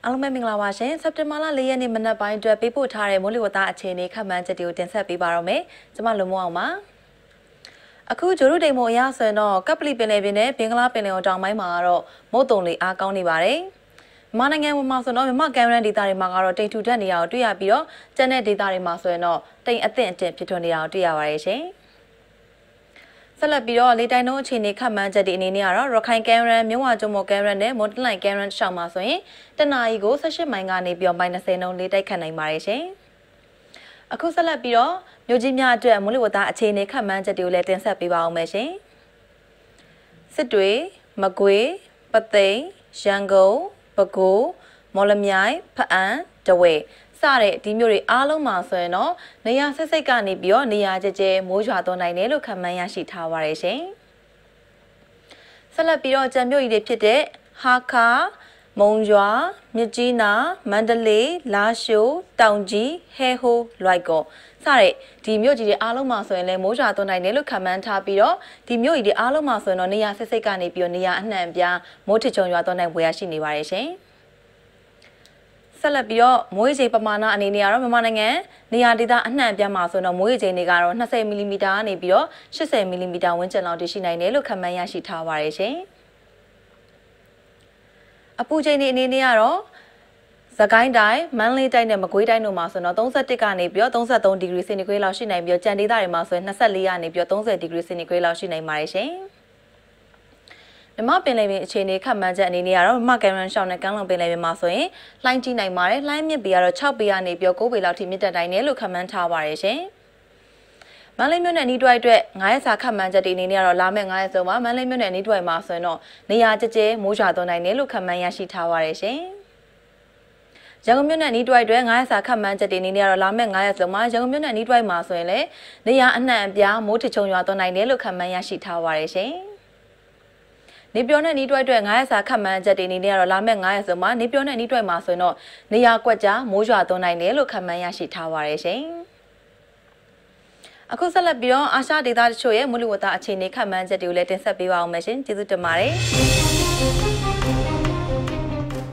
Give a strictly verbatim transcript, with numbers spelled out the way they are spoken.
အားလုံးပဲမင်္ဂလာပါရှင်စက်တင်ဘာလ၄ရက်နေ့မနက်ပိုင်းအတွက်ပေးပို့ထားတဲ့မိုးလေဝသအခြေအနေခန့်မှန်းချက်တွေကိုတင်ဆက်ပေးပါရမယ်ကျွန်မလုံမအောင်ပါအခုဂျိုရုဒိမ်မိုအရဆိုရင်တော့ကပ်ပလီပင်လယ်ပြင်နဲ့ဘင်္ဂလားပင်လယ်တောင်ပိုင်းမှာကတော့မုတ်တုံလေးအားကောင်းနေပါတယ်မြန်မာနိုင်ငံမှာဆိုတော့မြန်မာကန်ရန်ဒေသတွေမှာကတော့တိမ်ထူထက်နေတာကိုတွေ့ရပြီးတော့ကျန်တဲ့ဒေသတွေမှာဆိုရင်တော့တိမ်အသင့်အတင့်ဖြစ်ထွန်းနေတာကိုတွေ့ရပါတယ်ရှင်ဆက်လက်ပြီးတော့လေတိုင်းနှုန်းအခြေအနေခန့်မှန်းချက်ဒီအနေနဲ့ကတော့ရခိုင်ကန်ရန်မြဝကျုံမော်ကန်ရန်နဲ့မွန်တလိုင်ကန်ရန်ရှောင်းမှာဆိုရင်တနအီကို၁၈မိုင်ကနေပြီးတော့မိုင်၂၀နှုန်းလေးတိုက်ခတ်နိုင်ပါတယ်ရှင်အခုဆက်လက်ပြီးတော့မြို့ကြီးများအတွက်မိုးလေဝသအခြေအနေခန့်မှန်းချက်တွေကိုလည်းတင်ဆက်ပေးပါအောင်မယ်ရှင်စစ်တွေမကွေးပသိမ်ရန်ကုန်ပဲခူးမော်လမြိုင်ဖအံတဝဲစတဲ့ဒီမျိုးတွေအားလုံးမှာဆိုရင်တော့နေရာဆက်စိတ်ကနေပြီးတော့နေရာကျကျမိုးရွာသွန်းနိုင်တယ်လို့ခန့်မှန်းရရှိထားပါရရှင်ဆက်လက်ပြီးတော့ကြံမြို့ကြီးတွေဖြစ်တဲ့ဟာခါမုံရွာမြစ်ကြီးနာမန္တလေးလာရှိုးတောင်ကြီးဟဲဟိုးလွိုက်ကောစတဲ့ဒီမြို့ကြီးတွေအားလုံးမှာဆိုရင်လည်းမိုးရွာသွန်းနိုင်တယ်လို့ခန့်မှန်းထားပြီးတော့ဒီမြို့ကြီးတွေအားလုံးမှာဆိုရင်တော့နေရာဆက်စိတ်ကနေပြီးတော့နေရာအနှံ့အပြားမိုးထချုံရွာသွန်းနိုင်ပွဲရရှိနေပါရရှင်ဆက်လက်ပြီးတော့မိုးရေချိန်ပမာဏအနေနဲ့ကတော့မြန်မာနိုင်ငံနေရာဒေသအနှံ့အပြားမှာဆိုတော့မိုးရေချိန်တွေကတော့၂၀မီလီမီတာကနေပြီးတော့၈၀မီလီမီတာဝန်းကျင်လောက်တရှိနိုင်တယ်လို့ခန့်မှန်းရရှိထားပါရရှင်အပူချိန်တွေအနေနဲ့ကတော့စကိုင်းတိုင်းမန္တလေးတိုင်းနဲ့မကွေးတိုင်းတို့မှာဆိုတော့၃၁ကနေပြီးတော့၃၃ဒီဂရီစင်တီဂရိတ်လောက်ရှိနိုင်ပြီးတော့ကြံဒေသတွေမှာဆိုရင်၂၄ကနေပြီးတော့၃၀ဒီဂရီစင်တီဂရိတ်လောက်ရှိနိုင်ပါတယ်ရှင်မြမပင်လယ်ပြင်အခြေအနေခန့်မှန်းချက်အနေနဲ့ကတော့မြမကန်ရန်ရှောင်းနဲ့ကမ်းလွန်ပင်လယ်ပြင်မှာဆိုရင်လှိုင်းကြီးနိုင်ပါတယ်လှိုင်းမြင့်ပေကတော့၆ပေကနေပြီးတော့၉ပေလောက်ထိမြင့်တက်နိုင်တယ်လို့ခန့်မှန်းထားပါတယ်ရှင်မန္တလေးမြို့နယ်နီးတွိုက်အတွက်ငါးရက်စာခန့်မှန်းချက်ဒီအနေနဲ့ကတော့လာမယ့်ငါးရက်စုံမှာမန္တလေးမြို့နယ်နီးတွိုက်မှာဆိုရင်တော့နေရာကျကျမိုးရွာသွန်းနိုင်တယ်လို့ခန့်မှန်းရရှိထားပါတယ်ရှင်ရန်ကုန်မြို့နယ်နီးတွိုက်အတွက်ငါးရက်စာခန့်မှန်းချက်ဒီအနေနဲ့ကတော့လာမယ့်ငါးရက်စုံမှာရန်ကုန်မြို့နယ်နီးတွိုက်မှာဆိုရင်လည်းနေရာအနှံ့အပြားမိုးထချုံရွာသွန်းနိုင်တယ်လို့ခန့်မှန်းရရှိထားပါတယ်ရှင်နေပြောနဲ့နီးတွိုက်အတွက်ငါးရက်စာခန့်မှန်းချက်တွေအနေနဲ့ကတော့လာမယ့်ငါးရက်စုံမှာနေပြောနဲ့နီးတွိုက်မှာဆိုရင်တော့နေရာကွက်ကြားမိုးရွာသွန်းနိုင်တယ်လို့ခန့်မှန်းရရှိထားပါရရှင်အခုဆက်လက်ပြီးတော့အာရှဒေသတချို့ရဲ့မိုးလေဝသအခြေအနေခန့်မှန်းချက်တွေကိုလည်းတင်ဆက်ပေးပါအောင်မယ်ရှင်ကျေးဇူးတင်ပါတယ်